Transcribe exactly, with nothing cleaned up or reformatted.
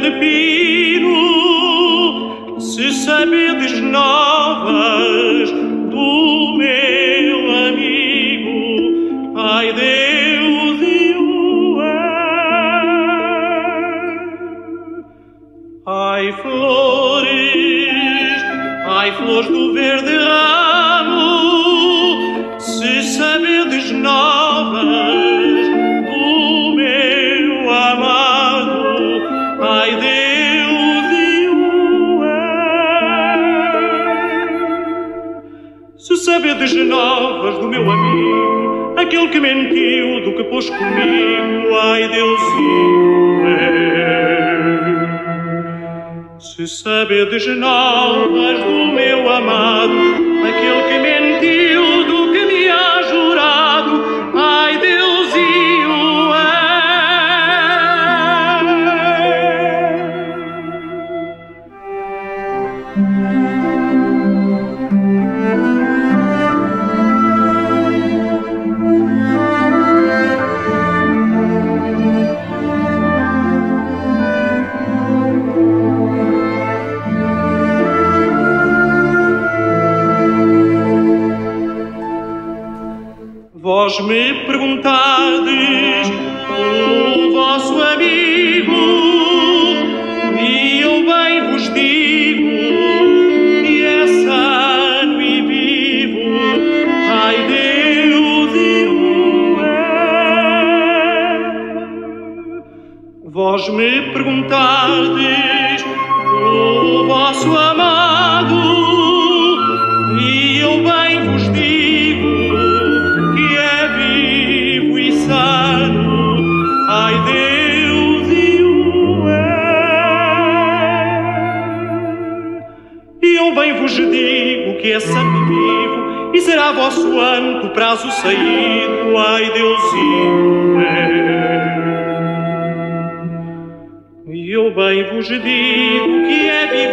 verde pino, se sabedes novas do meu amigo, ai Deus e o ai flores, ai flores do verde ramo, se sabedes novas do meu amado, ai Deus e o se sabedes novas do meu amigo, aquele que mentiu, do que pôs comigo, ai Deus e o se sabedes novas do meu amado, aquele que mentiu, do que me há jurado, ai Deus e o Vós me perguntades o vosso amigo, e eu bem vos digo que é sano e vivo, ai Deus e o é. Vós me perguntades o vosso amado, e eu bem vos digo ai Deus e o é. E eu bem vos digo que é santo e vivo, e será vosso ano do prazo saído, ai Deus e o é. E eu bem vos digo que é vivo